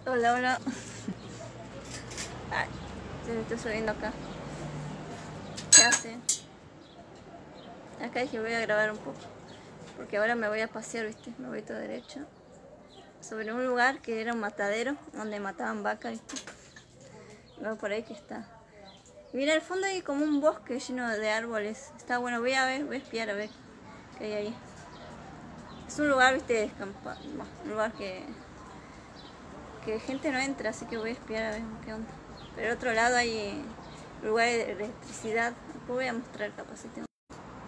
Hola, hola. Ay, se estoy subiendo acá. ¿Qué hace? Acá dije voy a grabar un poco. Porque ahora me voy a pasear, ¿viste? Me voy todo derecho. Sobre un lugar que era un matadero, donde mataban vacas, ¿viste? Luego por ahí que está. Mira, al fondo hay como un bosque lleno de árboles. Está bueno, voy a ver, voy a espiar a ver qué hay ahí. Es un lugar, ¿viste? Descampado. Un lugar que gente no entra, así que voy a espiar a ver qué onda. Pero al otro lado hay lugares de electricidad. Después voy a mostrar capaz si tengo.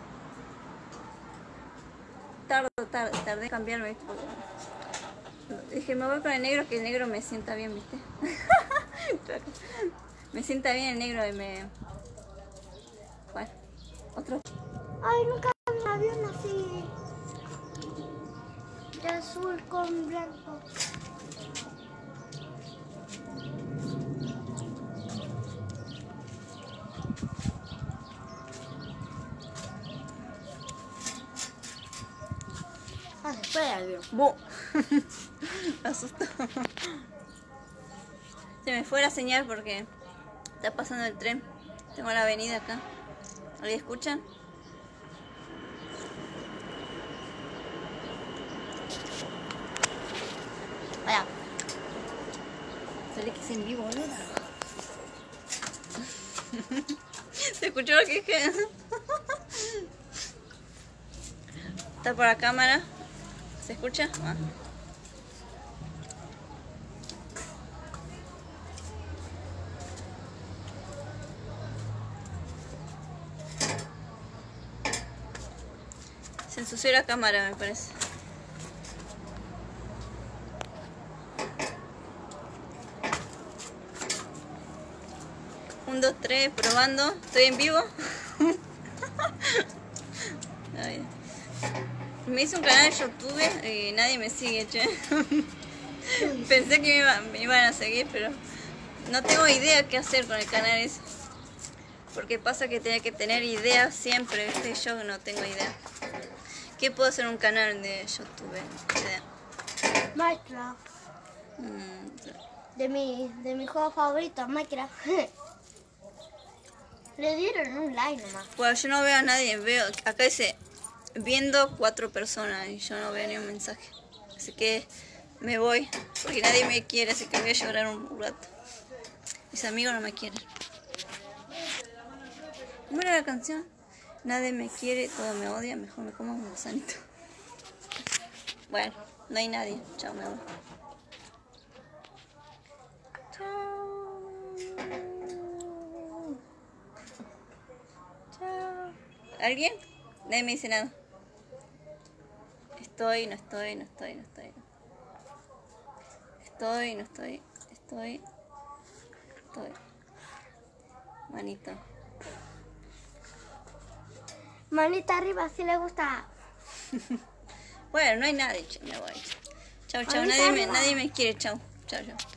Tardé en cambiarme. Dije, me voy con el negro, que el negro me sienta bien, ¿viste? Me sienta bien el negro y me... Bueno, otro. Ay, nunca vi un avión así de azul con blanco. Ah, se fue el avión. ¡Bu! Me asustó. Se me fue la señal porque está pasando el tren. Tengo la avenida acá. ¿Alguien escuchan? Vaya. Sale que es en vivo, boludo. ¿Se escuchó lo que dije? Está por la cámara. ¿Se escucha? Ah. Se ensució la cámara, me parece. Un, dos, tres, probando. ¿Estoy en vivo? Ay. Me hice un canal de YouTube y nadie me sigue, che. Pensé que me iban a seguir, pero no tengo idea qué hacer con el canal ese. Porque pasa que tenía que tener ideas siempre, ¿viste? Yo no tengo idea. ¿Qué puedo hacer en un canal de YouTube? Minecraft. De mi juego favorito, Minecraft. Le dieron un like nomás. Pues yo no veo a nadie, veo, acá dice viendo 4 personas y yo no veo ni un mensaje. Así que me voy, porque nadie me quiere, así que voy a llorar un rato. Mis amigos no me quieren. ¿Cómo era la canción? Nadie me quiere, todo me odia, mejor me como un gusanito. Bueno, no hay nadie, chao, me voy. Chao. Chao. ¿Alguien? Nadie me dice nada. Estoy, no estoy, no estoy, no estoy. Estoy, no estoy, estoy. Manito. Manita arriba si le gusta. Bueno, no hay nadie, me voy. Chau, chau, Manita nadie arriba. me quiere, chau, chau, chau.